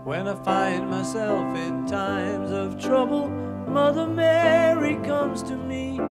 When I find myself in times of trouble, Mother Mary comes to me.